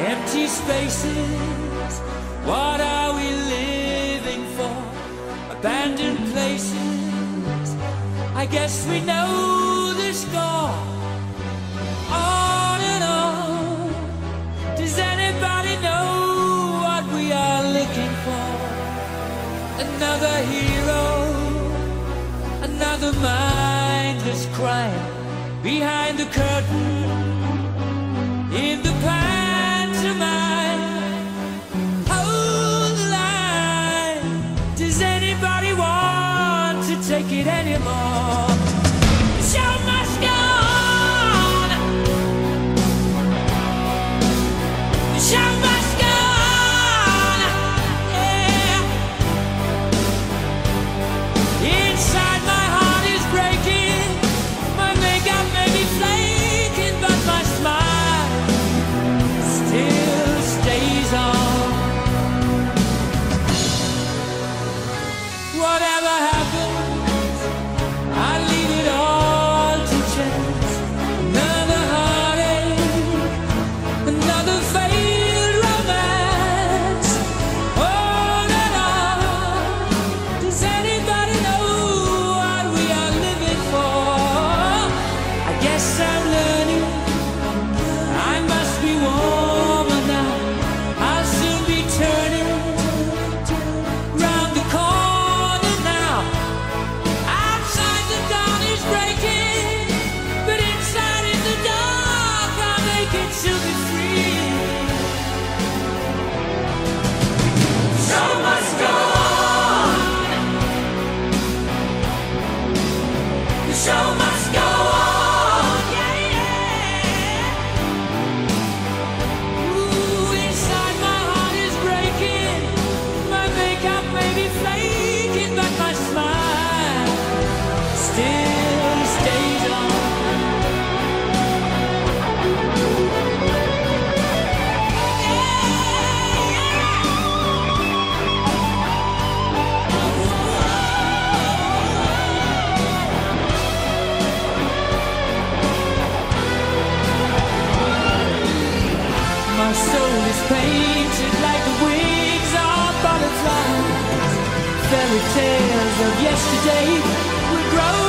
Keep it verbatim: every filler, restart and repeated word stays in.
Empty spaces, what are we living for? Abandoned places, I guess we know the score. On and on, does anybody know what we are looking for? Another hero, another mindless crime behind the curtain, in the pantomime. Hold the line, does anybody want to take it anymore? The show must go on. The show must go on. Yeah. Inside my heart is breaking, my makeup may be flaking, but my smile still stays on. Whatever happens, I leave it all to chance. Another heartache, another failed romance. On and on, does anybody know what we are living for? I guess I'm learning, I must be warmer now. I'll soon be turning round the corner now. Outside the dawn is breaking, but inside in the dark I'll make it to be free. The show must go on. The show must go on. Yeah, yeah. Ooh, inside my heart is breaking, my makeup may be flaking, but my smile still stays on. My soul is painted like the wings of butterflies. Fairy tales of yesterday will grow